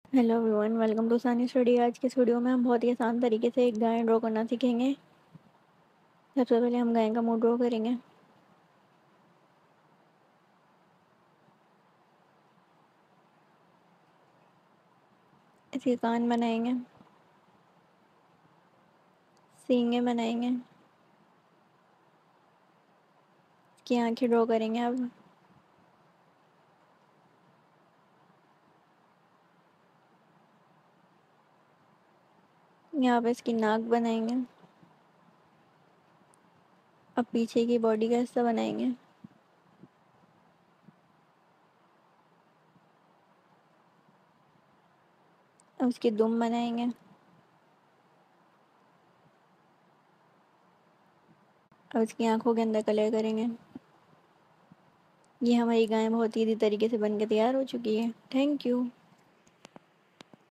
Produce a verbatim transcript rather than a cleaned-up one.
Hello everyone, welcome to Sani study. आज के studio में हम बहुत ही आसान तरीके से एक गाय ड्रॉ करना सीखेंगे। सबसे पहले हम गाय का मुंह ड्रॉ करेंगे। इसके कान बनाएंगे, सींगे बनाएंगे, इसकी आंखें ड्रॉ करेंगे। अब यहाँ पे इसकी नाक बनाएंगे। अब पीछे की बॉडी का हिस्सा बनाएंगे। अब उसकी दुम बनाएंगे। अब इसकी आंखों के अंदर कलर करेंगे। ये हमारी गाय बहुत ईजी तरीके से बन के तैयार हो चुकी है। Thank you.